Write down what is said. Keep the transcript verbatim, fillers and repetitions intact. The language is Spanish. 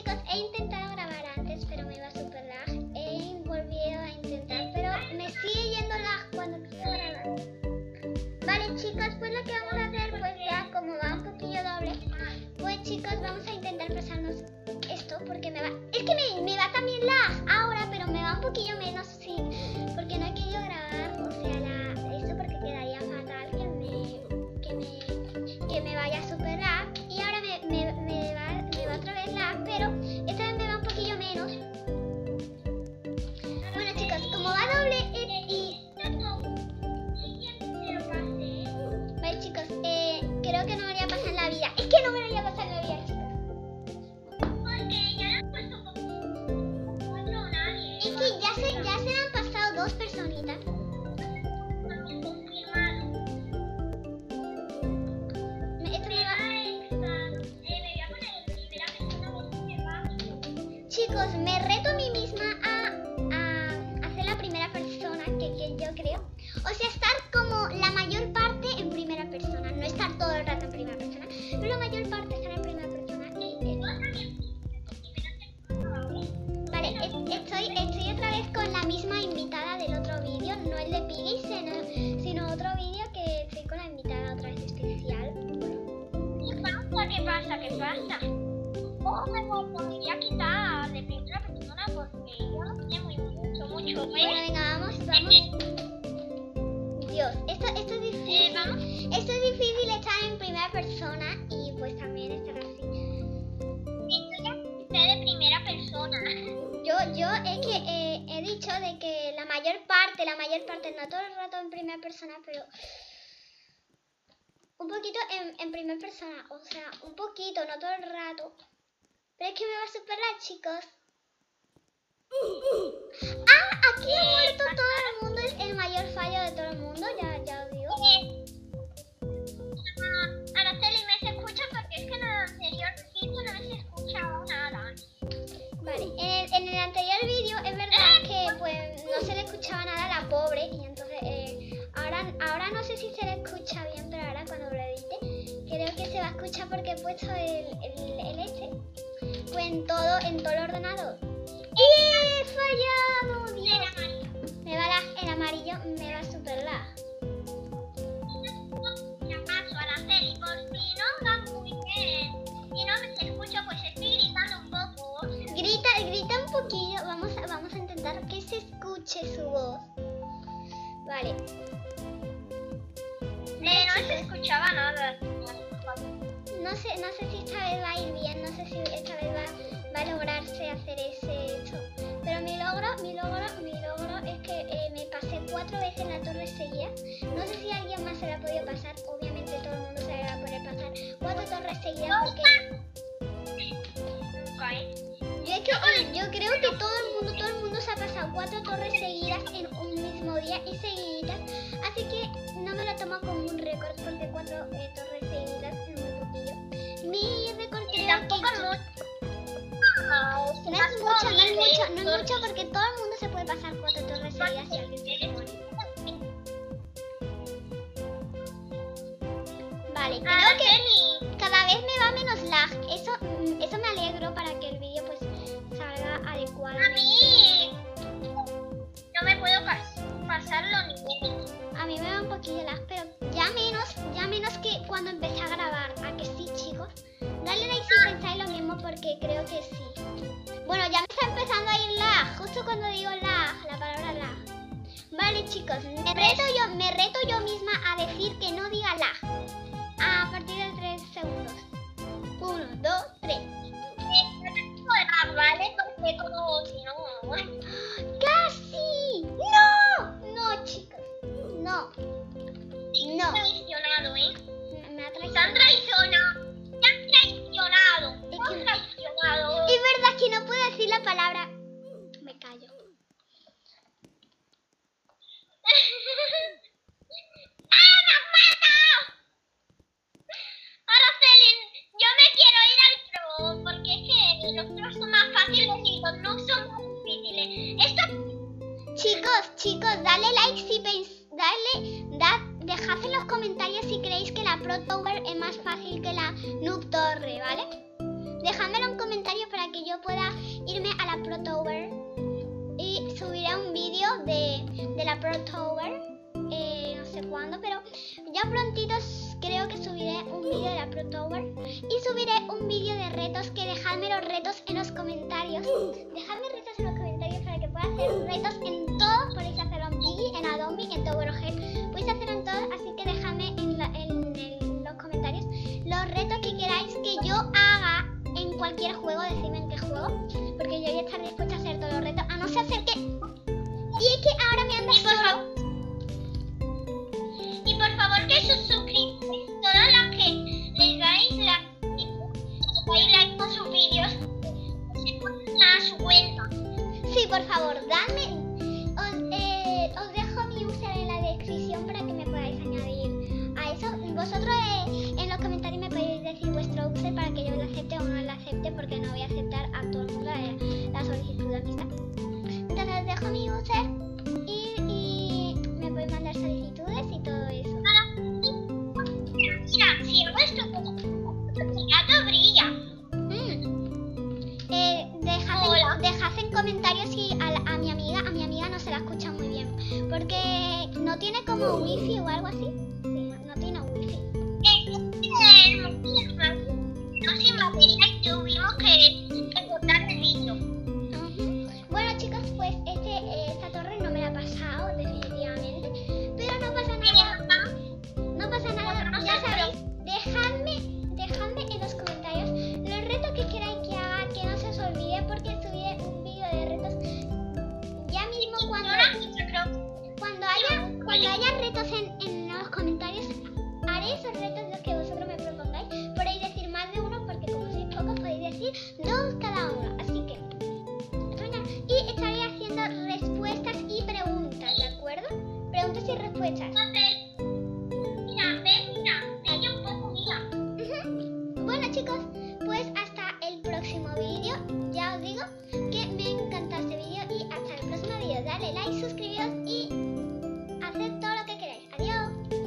chicos, he intentado grabar antes, pero me iba super lag. He volvido a intentar, pero me sigue yendo lag cuando quiero grabar. Vale, chicos, pues lo que vamos a hacer, pues ya como va un poquillo doble, pues chicos, vamos a intentar pasarnos esto, porque me va... Es que me, me va también lag ahora, pero me va un poquillo menos, sí, porque no he querido grabar, o sea, la, esto porque quedaría fatal que me, que me, que me vaya super lag, y ahora me, me, me, va, me va otra vez lag, pero esta vez me va un poquillo menos. Bueno chicos, como va doble eh, y... Vale chicos, eh, creo que no me voy a pasar en la vida, es que no me voy a pasar en la vida chicos. Es que ya se, ya se me han pasado dos personitas. Me- esto me va- Chicos, me reto a mí misma a, a hacer la primera persona que, que yo creo. O sea, estar como la mayor parte en primera persona. No estar todo el rato en primera persona, pero la mayor parte estar en primera persona. Y, eh, Vale, es- estoy, estoy otra vez con la misma invitada del otro vídeo, no el de Piggy, sino, sino otro vídeo que estoy con la invitada otra vez especial. ¿Qué pasa? ¿Qué pasa? ¿Qué pasa? Oh, me podría quitar de primera persona porque yo no tenía muy mucho, mucho, Bueno, ¿eh? venga, vamos, vamos. Dios, esto, esto es Eh, difícil. vamos. Esto es difícil estar en primera persona y pues también estar así. Yo ya quité de primera persona. Yo, yo es que eh, he dicho de que la mayor parte, la mayor parte, no todo el rato en primera persona, pero un poquito en, en primera persona, o sea, un poquito, no todo el rato. Pero es que me va a superar, chicos. ¡Ah! Aquí ha muerto todo el mundo, es el mayor fallo de todo el mundo, ya, ya os digo. Eh, ah, Araceli, ¿me se escucha? Porque es que en el anterior vídeo no me se escuchaba nada. Vale, en el, en el anterior vídeo es verdad que pues no se le escuchaba nada a la pobre y entonces eh, ahora, ahora no sé si se le escucha bien, pero ahora cuando lo edite creo que se va a escuchar porque he puesto el, el, el este pues en todo, en todo el ordenador. ¡Y he fallado! Dios. Me va la, el amarillo, me va super lag. Ya paso, Araceli, por si no va muy bien. Y no me se escucha, pues estoy gritando un poco. Grita, grita un poquillo, vamos a, vamos a intentar que se escuche su voz. Vale. Eh, no se escuchaba nada. No sé, no sé si esta vez va a ir bien, no sé si esta vez va, va a lograrse hacer ese hecho. Pero mi logro, mi logro, mi logro es que eh, me pasé cuatro veces la torre seguida. No sé si alguien más se la ha podido pasar, obviamente todo el mundo se la va a poder pasar cuatro torres seguidas porque yo, es que, eh, yo creo que todo el mundo, todo el mundo se ha pasado cuatro torres seguidas en un mismo día y seguidas. Así que no me lo tomo como un récord porque cuatro eh, torres seguidas es muy poquillo. Mi récord creo Tampoco que es mucho. no es mucho, no es mucho, no es mucho porque todo el mundo se puede pasar cuatro torres seguidas si alguien se pone. Vale, creo que cada vez me va menos lag. Eso, mm, eso me alegro para que el vídeo pues salga A adecuadamente. mí no me puedo pas- pasar los niveles. A mí me va un poquillo lag, pero ya menos, ya menos que cuando empecé a grabar. ¿A que sí, chicos? Dale like si pensáis lo mismo porque creo que sí. Bueno, ya me está empezando a ir lag, justo cuando digo lag, la palabra lag. Vale, chicos, me reto yo, me reto yo misma a decir que no diga lag. A partir de tres segundos. Uno, dos, tres. ¿Vale? Porque como si no... ¡Casi! ¡No! No, chicos. No. No. Traicionado, ¿eh? Me- Me ha Te han traicionado. traicionado. Te han traicionado. Te Es que- han traicionado. Es verdad que no puedo decir la palabra. Me callo. ¡Ah, me has matado! Araceli, yo me quiero ir al pro, porque es que los pros son más fáciles y los no son más difíciles. Esto... Chicos, chicos, dale like si pens... Dale, da... dejad en los comentarios si creéis que la Pro Tower es más fácil que la Noob Torre, ¿vale? Dejádmelo en comentarios para que yo prontito creo que subiré un vídeo de la Pro Tower y subiré un vídeo de retos, que dejadme los retos en los comentarios. Dejadme retos en los comentarios para que pueda hacer retos en todo. Podéis hacerlo en Piggy, en Adobe, en Tower of Hell. Podéis hacerlo en todo, así que dejadme en, la, en, en los comentarios los retos que queráis que yo haga en cualquier juego. Decidme en qué juego, porque yo voy a estar dispuesta a hacer todos los retos, a no ser que... Y es que ahora me anda solo. Y por favor que sus suscriptores, todas las que les dais like, dais like a sus vídeos, se ponen a su cuenta. Sí, por favor, dadme. Os, eh, os dejo mi user en la descripción para que me podáis añadir a eso. Vosotros eh, en los comentarios me podéis decir vuestro user para que yo lo acepte o no lo acepte, porque no voy a aceptar a todo el mundo la, la solicitud de amistad. Entonces os dejo mi user y, y me podéis mandar solicitudes y todo eso. Mira, si hago esto, el gato brilla. Mm. Eh, dejad, en, dejad en comentarios si a, la, a mi amiga, a mi amiga no se la escucha muy bien, porque no tiene como wifi o algo así. Sí, no, no tiene wifi. No, sin batería y tuvimos que, que cortar el vídeo. Uh-huh. Bueno chicos, pues este, eh, esta torre no me la ha pasado definitivamente, pero no pasa nada. No pasa nada, ya sabéis, dejadme, dejadme en los comentarios los retos que queráis que haga, que no se os olvide, porque subiré un vídeo de retos ya mismo cuando, cuando haya, cuando haya retos en, en los comentarios. Haré esos retos los que vosotros me propongáis. Podéis decir más de uno, porque como sois pocos podéis decir dos cada uno, así que y estaré haciendo respuestas y preguntas, ¿de acuerdo? Preguntas y respuestas. Mira, ven, mira, ven un poco, mira. Uh-huh. Bueno chicos,